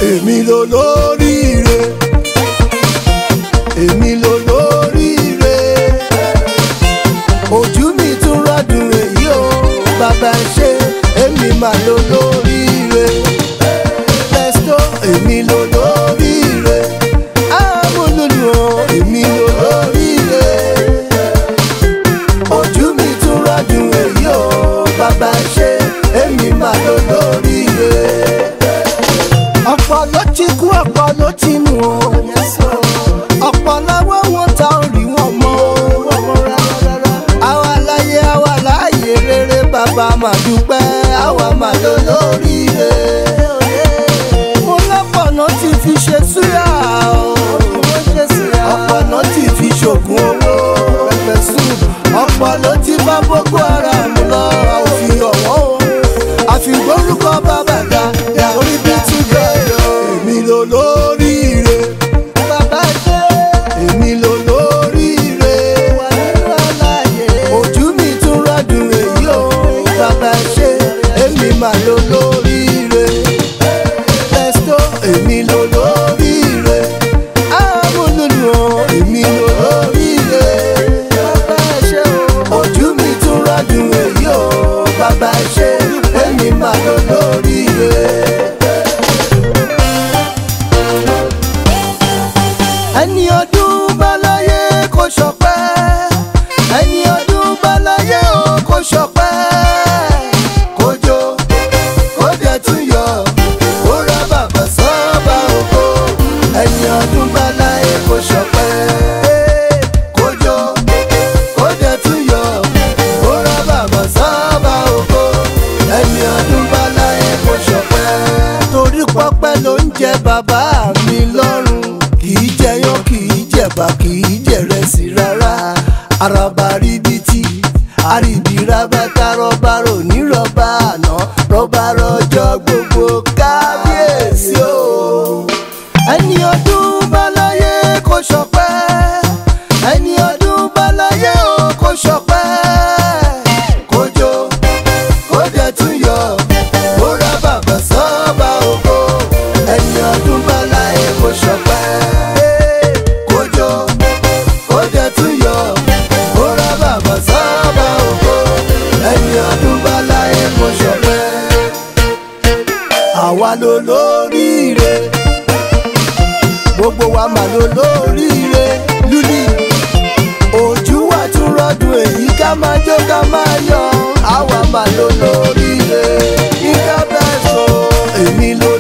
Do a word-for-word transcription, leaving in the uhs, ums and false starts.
èmi lolórí ire, èmi lolórí ire. Ojú mi tún rọ́dún èyí o, bàbá ṣe èmi mà lolórí ire. Mestro èmi lolórí ire, amúlùlù èmi lolórí ire. Ojú mi tún rọ́dún èyí o, bàbá ṣe èmi mà lolórí ire. Ọ̀pọ̀ ló ti kú, ọ̀pọ̀ ló ti nù o, ọ̀pọ̀ láwọ́ wọn ta orí wọn mọ́ o. Àwa láyé àwa láyé rere, bàbá mà dúpẹ́ àwa mà lolórí ire. Mo lọ́pọ̀ náà ti fi ṣe súyà o, ọ̀pọ̀ náà ti fi ṣògùn owó ẹ̀fẹ̀sùn, ọ̀pọ̀ ló ti bá Boko Haram lọ òfin ọ̀wọ́ o, àfi gbórúkọ bàbá ga orí bí ti bẹ́ẹ̀ o. Èmi lolórí ire, bàbá ṣe èmi lolórí ire. Ojú mi tún rọ́dún èyí o, bàbá ṣe èmi mà lolórí ire. Mestro èmi lolórí ire, amúlùlù èmi lolórí ire. Bàbá ṣe ojú mi tún rọ́dún èyí o, bàbá ṣe èmi mà lolórí ire. Ẹni ọdún bá láyé kó ṣọpẹ́, ẹni ọdún bá láyé o kó ṣọpẹ́. Kó jó kó dẹ̀ tún yọ̀, kó rá bàbá sọ́ba ògo. Ẹni ọdún bá láyé kó ṣọpẹ́, kó jó kó dẹ̀ tún yọ̀, kó rá bàbá sọ́ba ògo. Ẹni ọdún bá láyé kó ṣọpẹ́. Torí pọ́pẹ́ ló ń jẹ bàbá mi lọ́rùn, kìí jẹyán kìí jẹ̀bà kìí jẹ̀rẹsì rárá. Àràbà ríbitì àríbí rábàtà, rọ́bà rò ní rọ́bà àná, rọ́bà rọ́jọ́ gbogbo kábíyèsí o. Ẹni ọdún bá láyé kó ṣọpẹ́, ẹni ọdún bá láyé o kó ṣọpẹ́. Kó jó kó dẹ̀ tún yọ̀, kó rá bàbá sọ́ba ògo. Ẹni ọdún bá láyé kó ṣọpẹ́, kó jó kó dẹ̀ tún yọ̀, kó rá bàbá sọ́ba ògo. Ẹni ọdún bá láyé kó ṣọpẹ́. Àwa lolórí ire, gbogbo wa mà lolórí ire. Lúlì ojú wa tún rọ́dún èyí, ká máa jó ká máa yọ̀, àwa mà lolórí ire. Yinka bẹ́ẹ̀ sọ èmi lolórí ire.